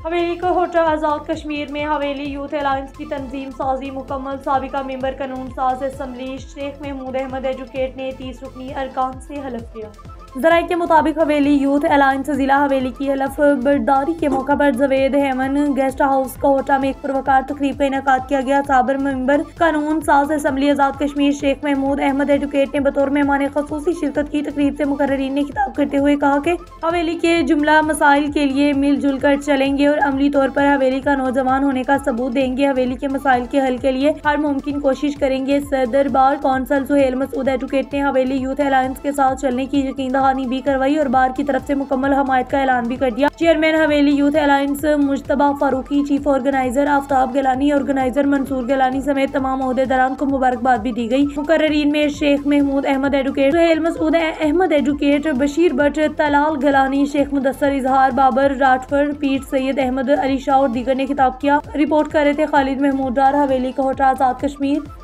हवेली को होटल आज़ाद कश्मीर में हवेली youth alliance की तंजीम साजी मुकम्मल। साबिका मेंबर कानून साज असम्बली शेख महमूद अहमद एजुकेट ने 30 रुकनी अरकान से हलफ लिया। ज़राए के मुताबिक हवेली यूथ अलायंस जिला हवेली की हलफ बर्दारी के मौका पर जवेद हेमन गेस्ट हाउस कोटा में एक पुरवकार तकरीब का इनेकाद किया गया। साबर मेंबर कानून साज असम्बली आज़ाद कश्मीर शेख महमूद अहमद एजुकेट ने बतौर मेहमान खसूसी शिरकत की। तकरीब से मुकर्ररीन ने खिताब करते हुए कहा कि हवेली के जुमला मसाइल के लिए मिलजुल कर चलेंगे और अमली तौर पर हवेली का नौजवान होने का सबूत देंगे। हवेली के मसाइल के हल के लिए हर मुमकिन कोशिश करेंगे। सदर bar council Suhail Masood advocate ने हवेली यूथ अलायंस के साथ चलने की यकीन दहानी भी करवाई और बार की तरफ से मुकम्मल हमायत का ऐलान भी कर दिया। Chairman Haveli youth alliance Mujtaba Farooqi, chief organiser Aftab Gilani, organiser Mansoor Gilani समेत तमाम ओहदेदारान को मुबारकबाद भी दी गई। मुकर्ररीन में शेख महमूद अहमद एजुकेट, सुहेल मसूद अहमद एजुकेट, बशीर बट, तलाल गिलानी, शेख मुदस्सर, इजहार, बाबर राठफर, पीर सैयद अहमद, अली शाह और दीगर ने खिताब किया। रिपोर्ट कर रहे थे खालिद महमूद डार, हवेली का होटल आज़ाद कश्मीर।